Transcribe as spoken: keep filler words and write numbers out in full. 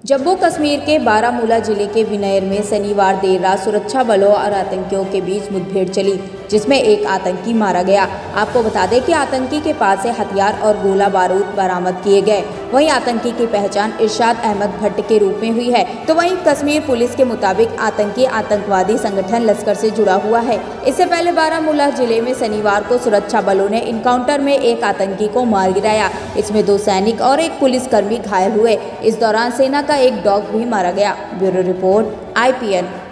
जम्मू कश्मीर के बारामूला जिले के विनयर में शनिवार देर रात सुरक्षा बलों और आतंकियों के बीच मुठभेड़ चली, जिसमें एक आतंकी मारा गया। आपको बता दें कि आतंकी के पास से हथियार और गोला बारूद बरामद किए गए। वहीं आतंकी की पहचान इरशाद अहमद भट्ट के रूप में हुई है। तो वहीं कश्मीर पुलिस के मुताबिक आतंकी आतंकवादी संगठन लश्कर से जुड़ा हुआ है। इससे पहले बारामूला जिले में शनिवार को सुरक्षा बलों ने इनकाउंटर में एक आतंकी को मार गिराया। इसमें दो सैनिक और एक पुलिसकर्मी घायल हुए। इस दौरान सेना का एक डॉग भी मारा गया। Bureau report I P N.